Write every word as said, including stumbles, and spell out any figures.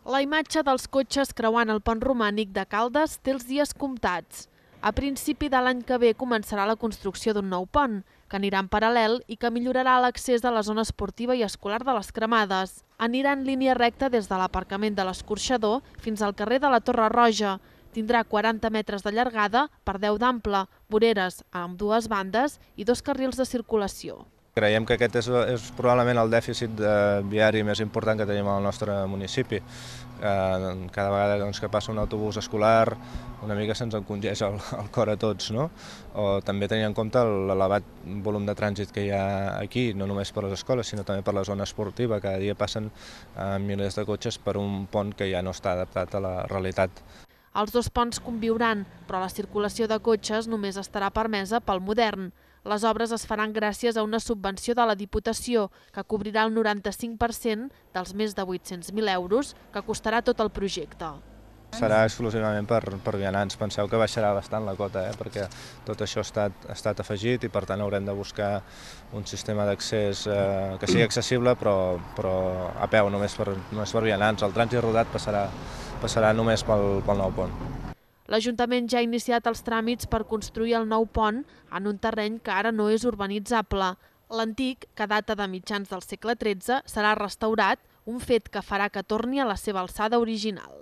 La imatge dels cotxes creuant el pont romànic de Caldes té els dies comptats. A principi de l'any que ve començarà la construcció d'un nou pont, que anirà en paral·lel i que millorarà l'accés de la zona esportiva i escolar de les Cremades. Anirà en línia recta des de l'aparcament de l'Escorxador fins al carrer de la Torre Roja. Tindrà quaranta metres de llargada per deu d'ample, voreres a ambdues bandes i dos carrils de circulació. Creiem que aquest és, és probablement el dèficit de viari més important que tenim al nostre municipi. Eh, cada vegada doncs, que passa un autobús escolar una mica se'ns encongeix el, el cor a tots, no? O també tenint en compte l'elevat volum de trànsit que hi ha aquí, no només per les escoles, sinó també per la zona esportiva. Cada dia passen eh, milers de cotxes per un pont que ja no està adaptat a la realitat. Els dos ponts conviuran, però la circulació de cotxes només estarà permesa pel modern. Les obres es faran gràcies a una subvenció de la Diputació, que cobrirà el noranta-cinc per cent dels més de vuit-cents mil euros que costarà tot el projecte. Serà exclusivament per, per vianants. Penseu que baixarà bastant la cota, eh? Perquè tot això ha estat, ha estat afegit i per tant haurem de buscar un sistema d'accés eh, que sigui accessible però, però a peu, només per, només per vianants. El trànsit rodat passarà, passarà només pel, pel nou pont. L'Ajuntament ja ha iniciat els tràmits per construir el nou pont en un terreny que ara no és urbanitzable. L'antic, que data de mitjans del segle tretze, serà restaurat, un fet que farà que torni a la seva alçada original.